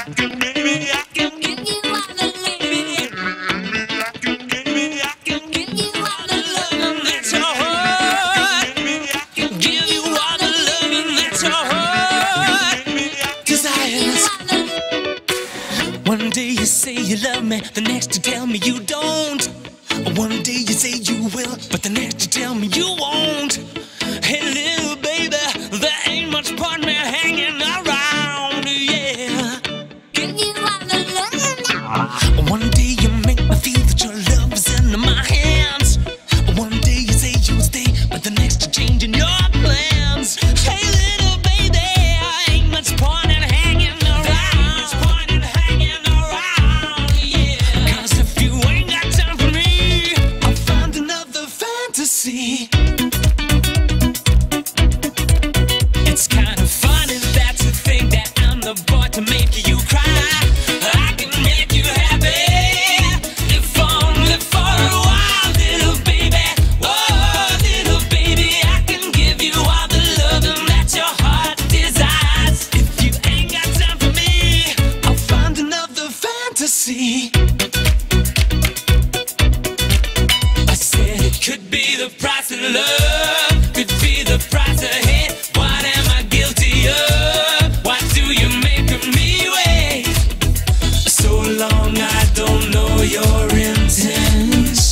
One day you say you love me, the next you tell me you don't. One day you say you will, but the next you tell me you won't. Hey little baby, there ain't much point me hanging around, yeah. One day you make me feel that your love is in my hands. One day you say you'll stay, but the next you're changing your plans. Hey little baby, ain't much point in hanging around. It's kind of funny that you think that I'm the boy to make you cry. I can make you happy, if only for a while, little baby. Oh, little baby, I can give you all the loving that your heart desires. If you ain't got time for me, I'll find another fantasy. I said it could be the price of love, could be the price of hate. What am I guilty of? Why do you make me wait so long? I don't know your intentions.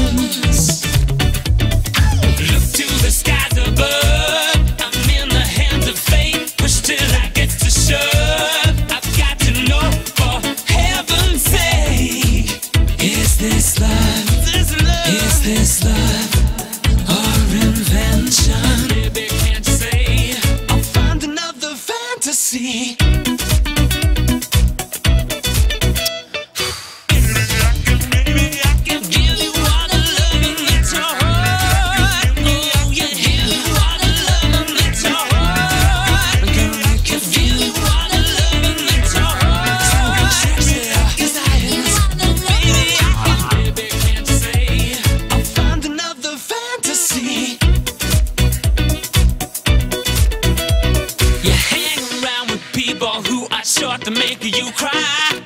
Look to the skies above, I'm in the hands of fate. Push till I get to shove. I've got to know, for heaven's sake, is this love? Is this love or invention? Baby, can't you say I'll find another fantasy? Maybe I can give you all the loving that's your heart. Oh, yeah, give you all the loving that's your heart. Girl, I can give you all the loving that's your heart. Baby, can't you say I'll find another fantasy? You hang around with people who are sure to make you cry.